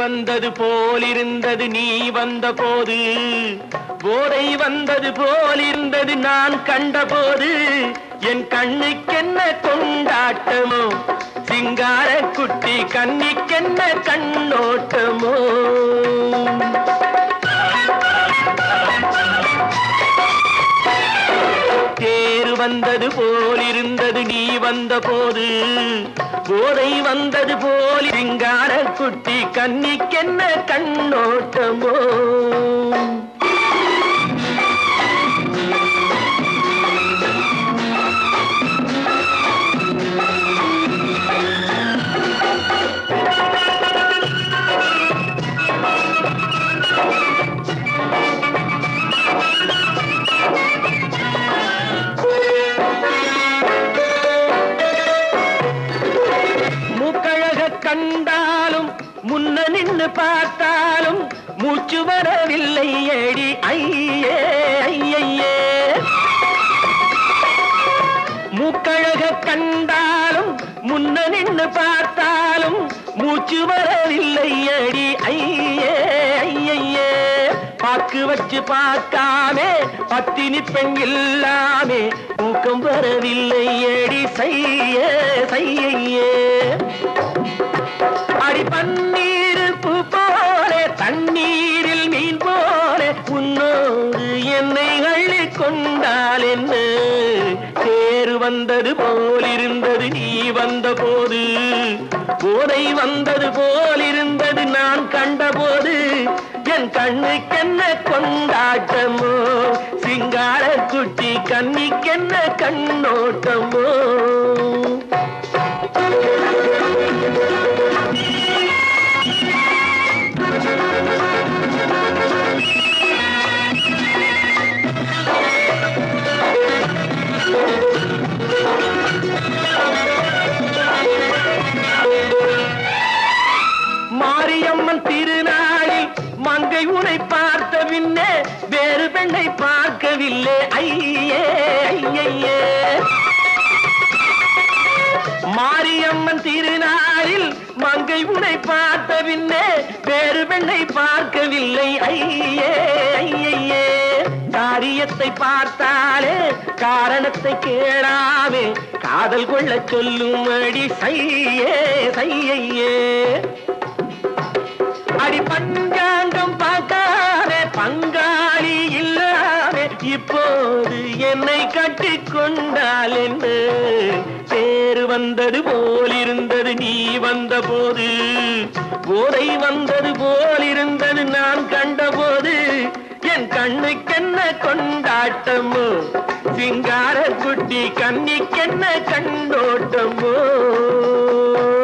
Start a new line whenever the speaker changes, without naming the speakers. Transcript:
வந்தது போலிருந்தது நீ வந்த போது, போதை வந்தது போலிருந்தது நான் கண்டபோது, என் கண்ணுக்கென்ன கொண்டாட்டமோ, சிங்கார குட்டி கண்ணிக்கென்ன கண்ணோட்டமோ. தேர் வந்தது போலிருந்தது நீ வந்த போது, போதை வந்தது போல் சிங்கார குட்டி கண்ணிக்கென்ன கண்ணோட்டமோ. கண்டாலும் முன்ன நின்னு பார்த்தாலும் மூச்சு வரவில்லை ஏடி ஐயே ஐயே. மூக்கழக கண்டாலும் முன்ன நின்னு பார்த்தாலும் மூச்சு வரவில்லை ஏடி ஐயே ஐயே. பாக்கு வச்சு பார்க்காமே பத்தினி பெண் இல்லாமே தூக்கம் வரவில்லை ஏடி செய்ய செய்யே. அடி பன்னீர் பூ போல தண்ணீரில் மீன் போல உன்னோடு என்னை அள்ளி கொண்டால் என்ன. தேர் வந்தது போலிருந்தது நீ வந்த போது, போதை வந்தது போலிருந்தது நான் கண்டபோது, என் கண்ணுக்கென்ன கொண்டாட்டமோ, சிங்கார குட்டி கண்ணிக்கென்ன கண்ணோட்டமோ. மாரியம்மன் திருநாளில் மங்கை உனை பார்த்த பின்னே வேறு பெண்ணை பார்க்கவில்லை ஐயே ஐயே. மாரியம்மன் திருநாளில் மங்கை உனை பார்த்த பின்னே வேறு பெண்ணை பார்க்கவில்லை ஐயே ஐயே. காரியத்தை பார்த்தாலே காரணத்தை கேளாமே காதல் கொள்ள சொல்லும் அடி செய்யே செய்யே. அடி பஞ்சாங்கம் பார்க்காதே பங்காளி இல்லாமே இப்போது என்னை கட்டி கொண்டால் என்று. தேர் வந்தது போலிருந்தது நீ வந்த போது, போதை வந்தது போலிருந்தது நான் கண்டபோது, என் கண்ணுக்கென்ன கொண்டாட்டமோ, சிங்கார குட்டி கண்ணிக்கென்ன கண்ணோட்டமோ.